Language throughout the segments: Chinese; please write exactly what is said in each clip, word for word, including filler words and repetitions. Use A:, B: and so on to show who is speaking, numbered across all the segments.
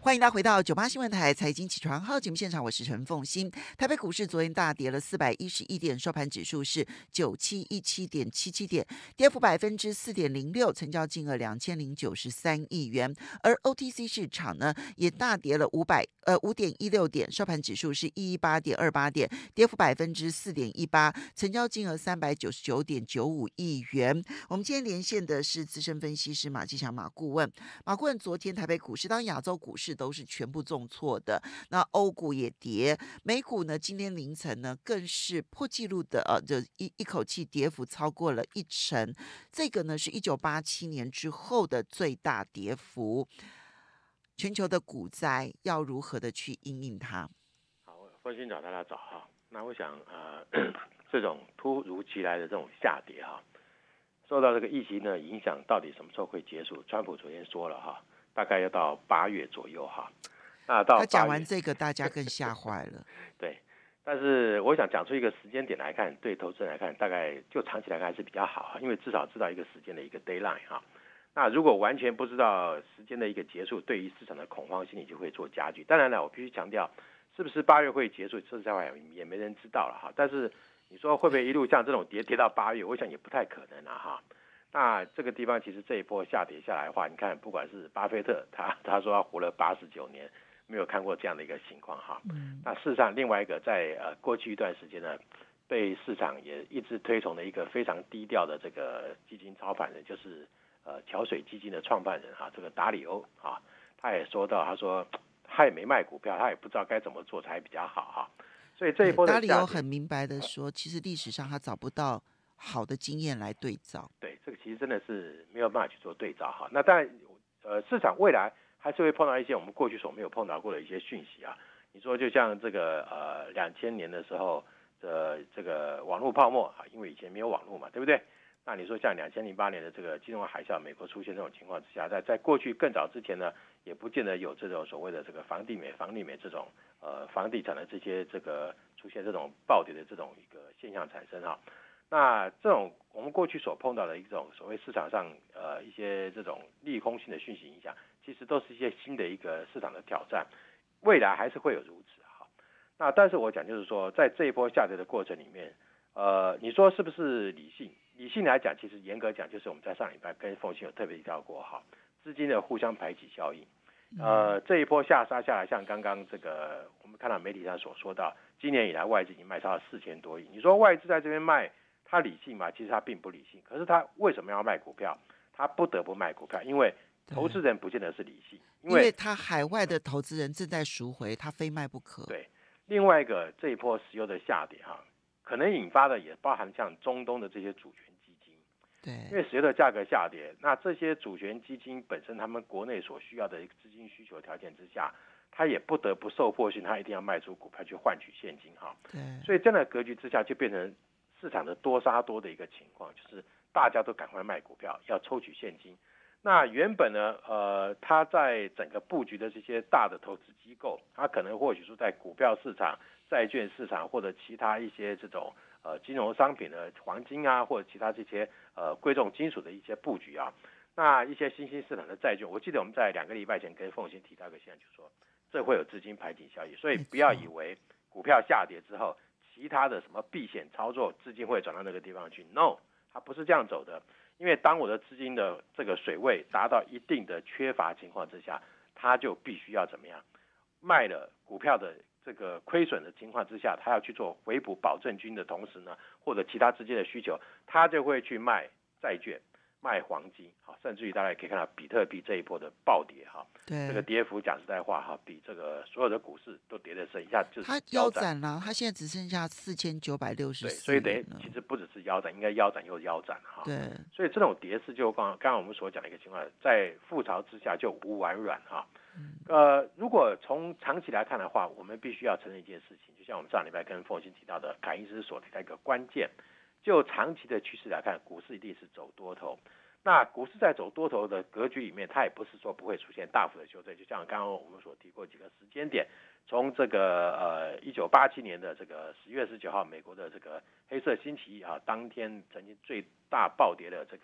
A: 欢迎大家回到九八新闻台财经起床号节目现场，我是陈凤欣。台北股市昨天大跌了四百一十一点，收盘指数是九七一七点七七点，跌幅百分之四点零六，成交金额两千零九十三亿元。而 O T C 市场呢，也大跌了五百呃五点一六点，收盘指数是一一八点二八点，跌幅百分之四点一八，成交金额三百九十九点九五亿元。我们今天连线的是资深分析师马继祥马顾问。马顾问，昨天台北股市当亚洲股市都是全部重挫的，那欧股也跌，美股呢今天凌晨呢更是破纪录的呃，就一一口气跌幅超过了一成，这个呢是一九八七年之后的最大跌幅。全球的股灾要如何的去因应它？
B: 好，分析早大家早哈。那我想呃，这种突如其来的这种下跌哈，受到这个疫情的影响，到底什么时候会结束？川普昨天说了哈，大概要到八月左右哈。那到
A: 他讲完这个，大家更吓坏了。
B: 对，但是我想讲出一个时间点来看，对投资人来看，大概就长期来看还是比较好，因为至少知道一个时间的一个 deadline 哈。那如果完全不知道时间的一个结束，对于市场的恐慌心理就会做加剧。当然了，我必须强调，是不是八月会结束，说实在话也没人知道了哈。但是你说会不会一路像这种跌跌到八月，我想也不太可能了哈。那这个地方其实这一波下跌下来的话，你看不管是巴菲特，他他说他活了八十九年，没有看过这样的一个情况哈。嗯、那事实上另外一个在呃过去一段时间呢，被市场也一直推崇的一个非常低调的这个基金操盘人，就是呃桥水基金的创办人哈，这个达里欧啊，他也说到，他说他也没卖股票，他也不知道该怎么做才比较好哈。所以这一波的下跌，
A: 达里欧很明白的说，其实历史上他找不到好的经验来对照。
B: 对，这个其实真的是没有办法去做对照哈。那当然，呃，市场未来还是会碰到一些我们过去所没有碰到过的一些讯息啊。你说就像这个呃两千年的时候的这个网络泡沫啊，因为以前没有网络嘛，对不对？那你说像两千零八年的这个金融海啸，美国出现这种情况之下，在在过去更早之前呢，也不见得有这种所谓的这个房地美、房地美这种呃房地产的这些这个出现这种暴跌的这种一个现象产生哈。那这种我们过去所碰到的一种所谓市场上呃一些这种利空性的讯息影响，其实都是一些新的一个市场的挑战，未来还是会有如此哈。那但是我讲就是说，在这一波下跌的过程里面，呃，你说是不是理性？理性来讲，其实严格讲，就是我们在上礼拜跟凤欣有特别提到过哈，资金的互相排挤效应。呃，这一波下杀下来，像刚刚这个我们看到媒体上所说到，今年以来外资已经卖超了四千多亿。你说外资在这边卖，他理性吗？其实他并不理性。可是他为什么要卖股票？他不得不卖股票，因为投资人不见得是理性，
A: 因为他海外的投资人正在赎回，他非卖不可。
B: 对，另外一个这一波石油的下跌哈，可能引发的也包含像中东的这些主权基金。
A: 对，
B: 因为石油的价格下跌，那这些主权基金本身他们国内所需要的一个资金需求条件之下，他也不得不受迫性，他一定要卖出股票去换取现金哈。
A: 对，
B: 所以这样的格局之下，就变成市场的多杀多的一个情况，就是大家都赶快卖股票，要抽取现金。那原本呢，呃，他在整个布局的这些大的投资机构，他可能或许说在股票市场、债券市场或者其他一些这种呃金融商品的黄金啊，或者其他这些呃贵重金属的一些布局啊，那一些新兴市场的债券，我记得我们在两个礼拜前跟凤欣提到一个现象，就是说这会有资金排挤效应，所以不要以为股票下跌之后，其他的什么避险操作资金会转到那个地方去 ，no， 它不是这样走的。因为当我的资金的这个水位达到一定的缺乏情况之下，它就必须要怎么样？卖了股票的这个亏损的情况之下，它要去做回补保证金的同时呢，或者其他资金的需求，它就会去卖债券、卖黄金，好，甚至于大家也可以看到比特币这一波的暴跌哈，这个跌幅讲实在话哈，比这个所有的股市都跌得深，一下就是
A: 它腰斩了，它现在只剩下四千九百六十四，
B: 对，所以等于其实不只是腰斩，应该腰斩又腰斩哈。
A: 对，
B: 所以这种跌势就刚刚刚我们所讲的一个情况，在覆巢之下就无完卵哈。呃，如果从长期来看的话，我们必须要承认一件事情，就像我们上礼拜跟凤欣提到的，凯因斯所提到一个关键，就长期的趋势来看，股市一定是走多头。那股市在走多头的格局里面，它也不是说不会出现大幅的修正，就像刚刚我们所提过几个时间点，从这个呃一九八七年的这个十月十九号，美国的这个黑色星期一啊，当天曾经最大暴跌的这个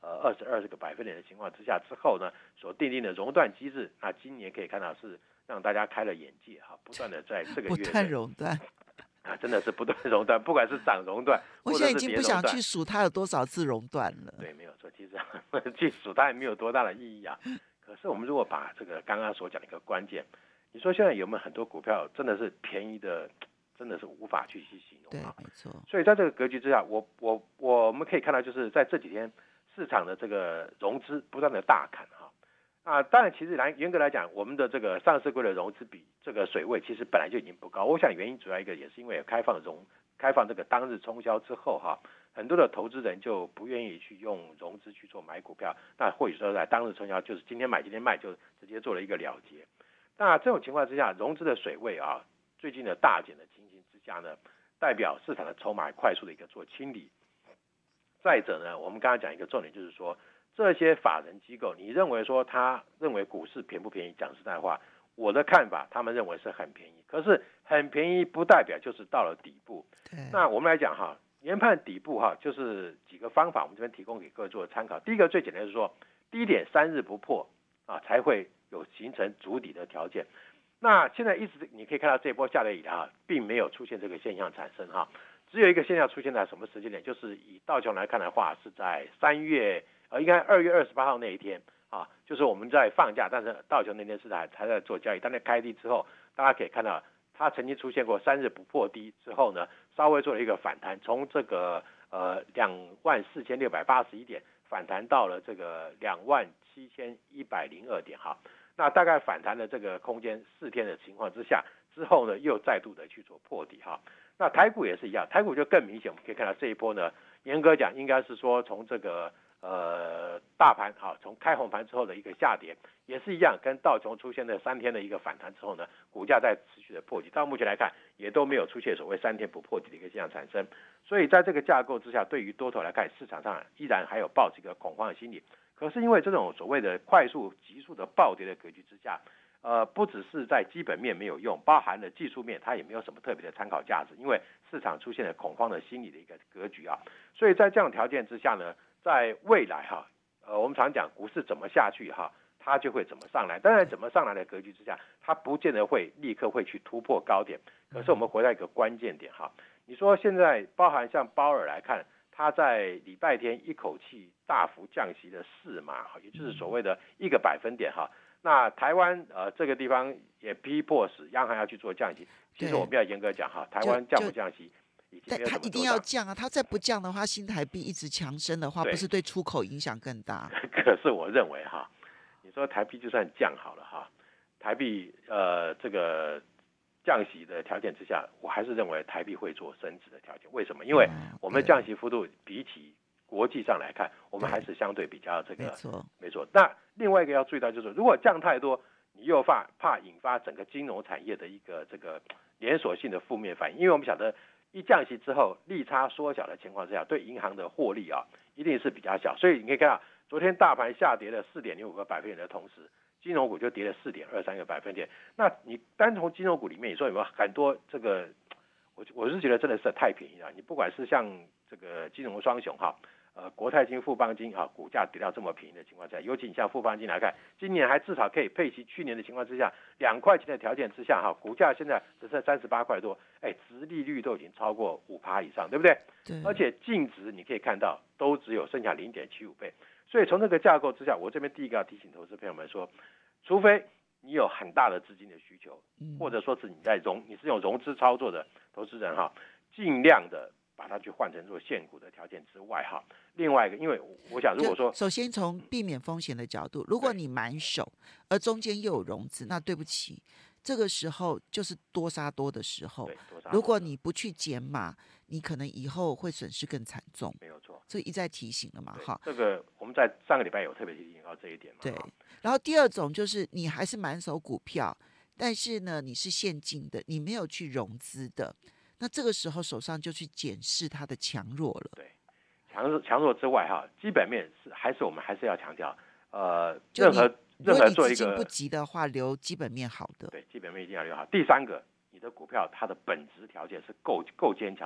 B: 呃二十二个百分点的情况之下之后呢，所订定的熔断机制，那今年可以看到是让大家开了眼界哈，不断的在这个月
A: 不断熔断
B: 啊，真的是不断熔断，不管是涨熔断，
A: 我现在已经不想去数它有多少次熔断了。
B: 对，没有错，其实去数它也没有多大的意义啊。可是我们如果把这个刚刚所讲的一个关键，你说现在有没有很多股票真的是便宜的，真的是无法去去形容啊？
A: 对，没错。
B: 所以在这个格局之下，我我我们可以看到，就是在这几天市场的这个融资不断的大砍哈。啊，当然，其实来严格来讲，我们的这个上市柜的融资比这个水位其实本来就已经不高。我想原因主要一个也是因为有开放融开放这个当日冲销之后哈，很多的投资人就不愿意去用融资去做买股票，那或许说在当日冲销就是今天买今天卖就直接做了一个了结。那这种情况之下，融资的水位啊，最近的大减的情形之下呢，代表市场的筹码快速的一个做清理。再者呢，我们刚刚讲一个重点就是说，这些法人机构，你认为说他认为股市便不便宜？讲实在话，我的看法，他们认为是很便宜。可是很便宜不代表就是到了底部。那我们来讲哈，研判底部哈，就是几个方法，我们这边提供给各位做参考。第一个最简单是说，低点三日不破啊，才会有形成筑底的条件。那现在一直你可以看到这一波下来以来啊，并没有出现这个现象产生哈，只有一个现象出现在什么时间点？就是以道琼来看的话，是在三月。呃，应该二月二十八号那一天啊，就是我们在放假，但是道琼那天是还还在做交易。但在开低之后，大家可以看到，它曾经出现过三日不破低之后呢，稍微做了一个反弹，从这个呃两万四千六百八十一点反弹到了这个两万七千一百零二点哈。那大概反弹的这个空间四天的情况之下，之后呢又再度的去做破底哈。那台股也是一样，台股就更明显，我们可以看到这一波呢，严格讲应该是说从这个。呃，大盘哈，从开红盘之后的一个下跌，也是一样，跟道琼出现了三天的一个反弹之后呢，股价在持续的破底，到目前来看，也都没有出现所谓三天不破底的一个现象产生。所以在这个架构之下，对于多头来看，市场上依然还有抱着一个恐慌的心理。可是因为这种所谓的快速、急速的暴跌的格局之下，呃，不只是在基本面没有用，包含了技术面，它也没有什么特别的参考价值，因为市场出现了恐慌的心理的一个格局啊。所以在这样条件之下呢，在未来哈，呃，我们常讲股市怎么下去哈，它就会怎么上来。当然，怎么上来的格局之下，它不见得会立刻会去突破高点。可是我们回到一个关键点哈，你说现在包含像鲍尔来看，他在礼拜天一口气大幅降息的四码，也就是所谓的一个百分点哈。那台湾呃这个地方也逼迫使央行要去做降息。其实我们要严格讲哈，台湾降不降息？
A: 但他一定要降啊！他再不降的话，新台币一直强升的话，不是对出口影响更大？
B: 可是我认为哈，你说台币就算降好了哈，台币呃这个降息的条件之下，我还是认为台币会做升值的条件。为什么？因为我们的降息幅度比起国际上来看，我们还是相对比较这个
A: 没错
B: 没错。那另外一个要注意到就是，如果降太多，你又怕怕引发整个金融产业的一个这个连锁性的负面反应，因为我们晓得。一降息之后，利差缩小的情况之下，对银行的获利啊，一定是比较小。所以你可以看到，昨天大盘下跌了四点零五个百分点的同时，金融股就跌了四点二三个百分点。那你单从金融股里面，你说有没有很多这个？我我是觉得真的是太便宜了。你不管是像这个金融双雄哈，呃，国泰金、富邦金哈，股价跌到这么便宜的情况下，尤其你像富邦金来看，今年还至少可以配齐去年的情况之下，两块钱的条件之下哈，股价现在只剩三十八块多，哎，殖利率都已经超过五趴以上，对不对？
A: 对。
B: 而且净值你可以看到都只有剩下零点七五倍，所以从这个架构之下，我这边第一个要提醒投资朋友们说，除非你有很大的资金的需求，或者说是你在融你是用融资操作的投资人哈，尽量的。把它去换成做现股的条件之外哈，另外一个，因为我想如果说，
A: 首先从避免风险的角度，如果你满手，而中间又有融资，那对不起，这个时候就是多杀多的时候。如果你不去减码，你可能以后会损失更惨重。
B: 没有错，
A: 这一再提醒了嘛，哈。
B: 这个我们在上个礼拜有特别提醒到这一点嘛。
A: 对。然后第二种就是你还是满手股票，但是呢你是现金的，你没有去融资的。那这个时候手上就去检视它的强弱了。
B: 对，强弱强弱之外哈，基本面是还是我们还是要强调，呃，任何任何做一个，如果你资
A: 金不急的话，留基本面好的。
B: 对，基本面一定要留好。第三个，你的股票它的本质条件是够够坚强的。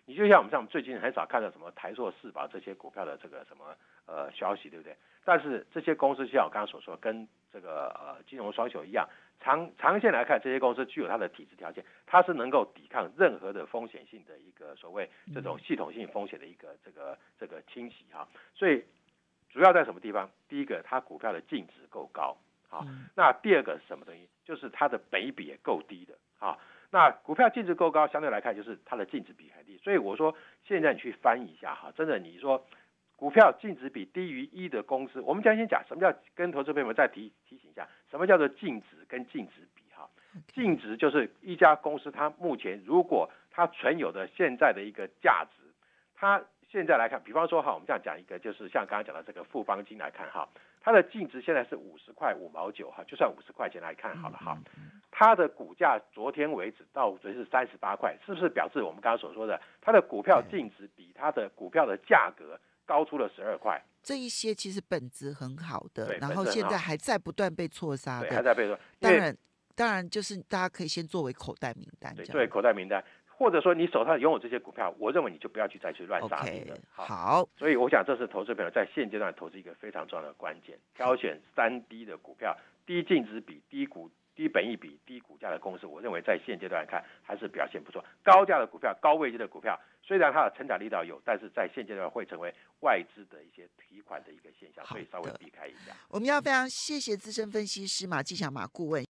B: 你就像我们像我们最近很少看到什么台塑、世宝这些股票的这个什么呃消息，对不对？但是这些公司就像我刚刚所说，跟这个呃金融双雄一样，长长线来看，这些公司具有它的体质条件，它是能够抵抗任何的风险性的一个所谓这种系统性风险的一个这个这个侵袭哈。所以主要在什么地方？第一个，它股票的净值够高，好，那第二个是什么东西？就是它的本益比也够低的，好。那股票净值够高，相对来看就是它的净值比还低，所以我说现在你去翻译一下哈，真的你说股票净值比低于一的公司，我们将先讲什么叫，跟投资朋友们再提提醒一下，什么叫做净值跟净值比哈？净值就是一家公司它目前如果它存有的现在的一个价值，它现在来看，比方说哈，我们这样讲一个，就是像刚刚讲的这个富邦金来看哈，它的净值现在是五十块五毛九哈，就算五十块钱来看好了哈。它的股价昨天为止到昨天是三十八块，是不是表示我们刚刚所说的它的股票净值比它的股票的价格高出了十二块？
A: 这一些其实本质很好的，然后
B: 本质很好
A: 现在还在不断被错杀的，
B: 对，还在被错。
A: 当然，当然就是大家可以先作为口袋名单，
B: 对，作为口袋名单，或者说你手上拥有这些股票，我认为你就不要去再去乱杀低了。
A: Okay, 好，
B: 所以我想这是投资朋友在现阶段投资一个非常重要的关键，挑选三低的股票，低净值比、低股。低本益比、低股价的公司，我认为在现阶段看还是表现不错。高价的股票、高位阶的股票，虽然它的成长力道有，但是在现阶段会成为外资的一些提款的一个现象，所以稍微避开一下。
A: 我们要非常谢谢资深分析师马继祥马顾问。